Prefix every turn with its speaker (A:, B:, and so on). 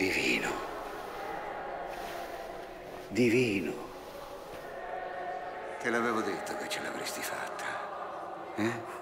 A: Divino. Divino. Te l'avevo detto che ce l'avresti fatta. Eh?